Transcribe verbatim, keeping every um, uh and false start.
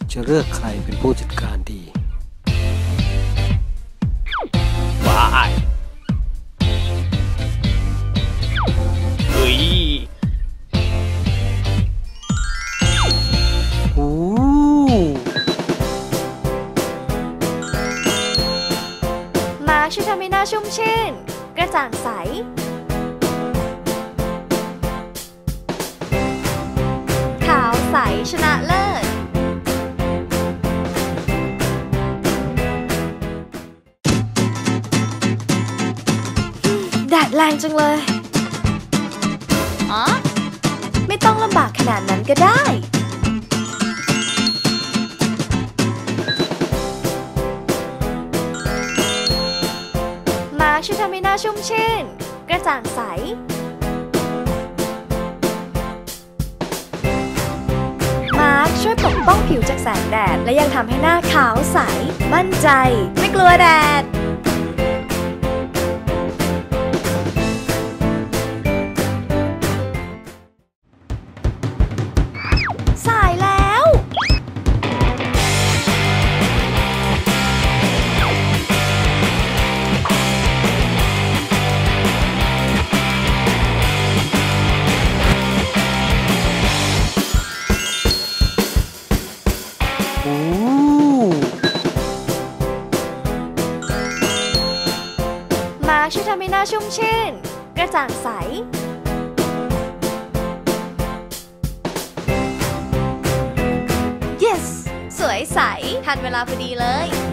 จะเลือกใครเป็นผู้จัดการดีว้ายเฮ้ยโอ้มาช่วยทำให้หน้าชุ่มชื่นกระจ่างใสขาวใสชนะเลิศแดดแรงจังเลยอ๋อไม่ต้องลำบากขนาดนั้นก็ได้มาช่วยทำให้หน้าชุ่มชื่นกระจ่างใสมาร์คช่วยปกป้องผิวจากแสงแดดและยังทำให้หน้าขาวใสมั่นใจไม่กลัวแดดสายแล้วมาช่วยทำให้หน้าชุ่มชื่นกระจ่างใสyes สวยใสทันเวลาพอดีเลย